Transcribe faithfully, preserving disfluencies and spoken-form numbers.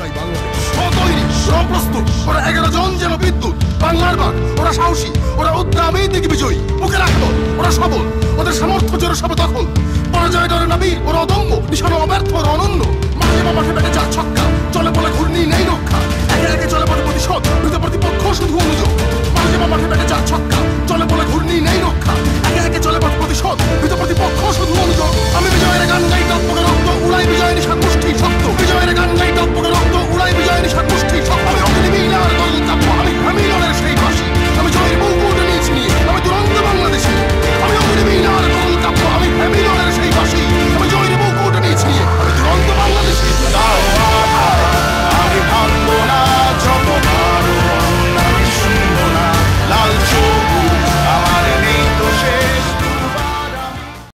চাই বাংলাদেশ। ও তৈরি, ওরা প্রস্তুত, ওরা এগারো জন যেন বিদ্যুৎ, বাংলার বাঘ, ওরা সাহসী, ওরা উদ্দামী দিক বিজয়ী, বুকে রাখত, ওরা সবল, ওদের সামর্থ্য জোরে সবে তখন। পরাজয় ডরে না বীর, ওরা অদম্য, নিশানো অব্যর্থ, ওরা অনন্য।